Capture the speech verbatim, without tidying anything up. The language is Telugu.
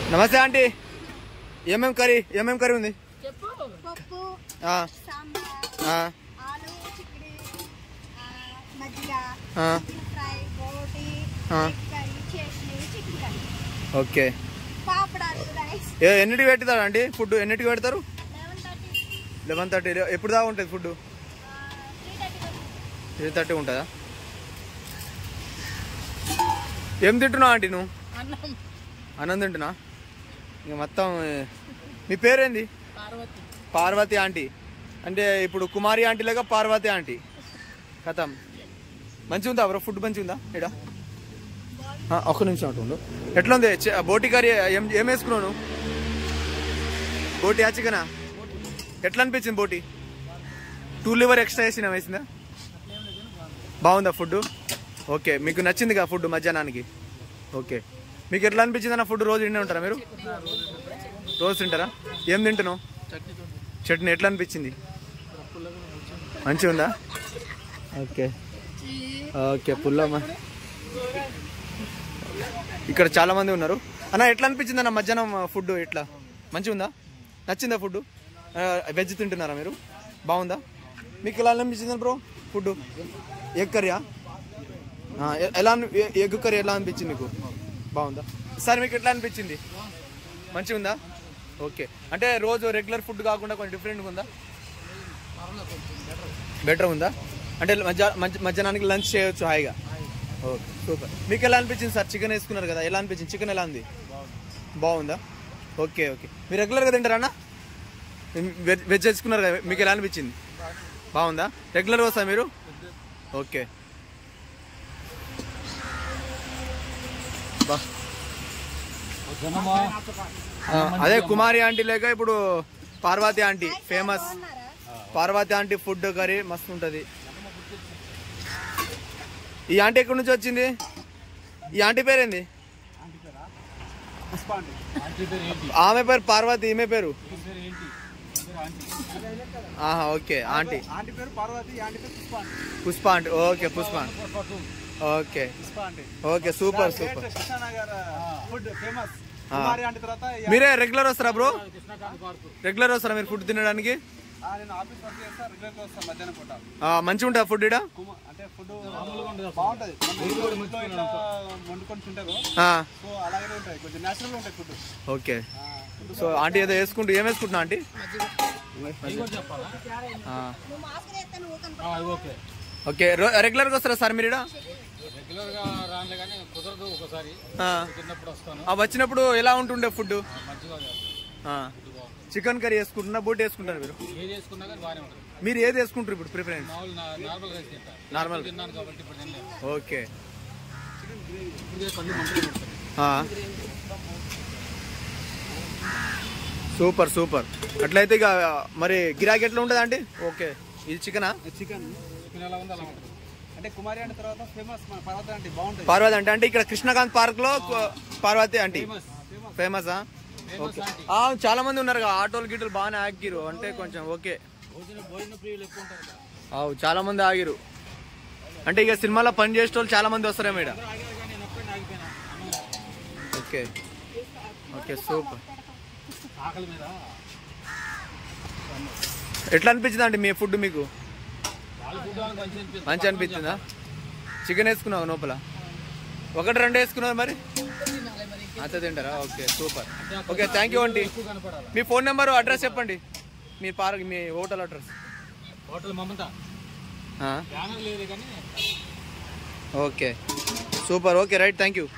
నమస్తే ఆంటీ. ఏమేం కర్రీ ఏమేం కర్రీ ఉంది? పప్పు, సాంబార్, ఆలు చిక్కుడు, మజ్జిగ, ఫ్రై, రోటీ, curry, chutney, chicken curry. Okay. పాపడాలు, రైస్. ఎన్నిటికి పెడతారు ఆంటీ ఫుడ్? ఎన్నిటికి పెడతారు? Eleven thirty. ఎప్పుడు దాకా ఉంటుంది ఫుడ్? త్రీ థర్టీ ఉంటుందా? ఏం తింటున్నావు ఆంటీ నువ్వు? అన్నం తింటున్నా. ఇంక మొత్తం మీ పేరేంది? పార్వతి ఆంటీ. అంటే ఇప్పుడు కుమారి ఆంటీ లేక పార్వతి ఆంటీ కథం. మంచిగా ఉందా బ్రో? ఫుడ్ మంచిగా ఉందా ఇక్కడ? ఒక్క నిమిషం అంటుండు. ఎట్లా ఉంది బోటి కర్రీ? ఏం ఏం వేసుకున్నావు నువ్వు? బోటి ఆ చికెనా? ఎట్లా అనిపించింది బోటి? టూ లివర్ ఎక్స్ట్రా వేసిన వేసిందా? బాగుందా ఫుడ్? ఓకే. మీకు నచ్చిందిగా ఫుడ్ మధ్యాహ్నానికి? ఓకే. మీకు ఎట్లా అనిపించింది అన్న ఫుడ్? రోజు తింటే ఉంటారా మీరు? రోజు తింటారా? ఏం తింటున్నావు? చట్నీ. ఎట్లా అనిపించింది? మంచిగా ఉందా? Okay okay. పుల్లమ్మ ఇక్కడ చాలా మంది ఉన్నారు. అన్న ఎట్లా అనిపించింది అన్న మధ్యాహ్నం ఫుడ్? ఎట్లా మంచిగా ఉందా? నచ్చిందా ఫుడ్? వెజ్ తింటున్నారా మీరు? బాగుందా? మీకు ఎలా అనిపించింది బ్రో ఫుడ్? ఎగ్ కర్రీయా? ఎలా ఎగ్ కర్రీ ఎలా అనిపించింది మీకు? బాగుందా? సార్ మీకు ఎట్లా అనిపించింది? మంచిగా ఉందా? ఓకే. అంటే రోజు రెగ్యులర్ ఫుడ్ కాకుండా కొంచెం డిఫరెంట్గా ఉందా? బెటర్ ఉందా? అంటే మధ్య మధ్యాహ్నానికి లంచ్ చేయొచ్చు హాయిగా. Okay super. మీకు ఎలా అనిపించింది సార్? చికెన్ వేసుకున్నారు కదా, ఎలా అనిపించింది? చికెన్ ఎలా ఉంది? బాగుందా? Okay okay. మీరు రెగ్యులర్గా తింటారా అన్న? వెజ్ వెజ్ వేసుకున్నారు కదా, మీకు ఎలా అనిపించింది? బాగుందా? రెగ్యులర్గా వస్తా మీరు? ఓకే. అదే కుమారి ఆంటీ లేక ఇప్పుడు Parvati aunty famous. Parvati aunty food curry మస్తు ఉంటుంది. ఈ ఆంటీ ఎక్కడి నుంచి వచ్చింది? ఈ ఆంటీ పేరేంది? ఆమె పేరు పార్వతి, ఈమె పేరు okay. Aunty Pushpa aunty. Okay Pushpa. Okay okay super super. మీరే రెగ్యులర్ వస్తారా బ్రో? రెగ్యులర్ వస్తారా మీరు ఫుడ్ తినడానికి? మంచిగా ఉంటుందా ఫుడ్ ఇక్కడ? ఓకే. సో ఆంటీ ఏదో వేసుకుంటూ ఏం వేసుకుంటున్నా ఆంటీ? ఓకే. రెగ్యులర్గా వస్తారా సార్ మీరు ఇక్కడ? వచ్చినప్పుడు ఎలా ఉంటుండే ఫుడ్? చికెన్ కర్రీ వేసుకుంటున్నా, బోటి వేసుకుంటారు మీరు? మీరు ఏది వేసుకుంటారు ఇప్పుడు preference? Normal. Okay. Super super. అట్లయితే ఇక మరి గిరాకీ ఎట్లా ఉంటుంది ఆంటీ? ఓకే. ఇది చికెనా? చికెన్ అంటే కుమారి ఆంటీ తర్వాత ఫేమస్ పార్వతి ఆంటీ. బాగుంటుంది పార్వతి ఆంటీ. అంటే ఇక్కడ కృష్ణకాంత్ పార్క్ లో పార్వతి ఆంటీ ఫేమసా? ఓకే. చాలా మంది ఉన్నారు కదా ఆటోలు గిటోలు బాగానే ఆగిరు అంటే కొంచెం. ఓకే. చాలా మంది ఆగిరు అంటే ఇక సినిమాలో పని చేసే వాళ్ళు చాలా మంది వస్తారేమో ఇక్కడ. Okay okay super. ఎట్లా అనిపించింది అండి మీ ఫుడ్? మీకు మంచి అనిపించిందా? చికెన్ వేసుకున్నావు లోపల? ఒకటి రెండు వేసుకున్నావు మరి అంత తింటారా? Okay super. Okay thank you aunty. మీ ఫోన్ నెంబరు అడ్రస్ చెప్పండి. మీ పార్క్ మీ hotel address? Okay super. Okay right thank you.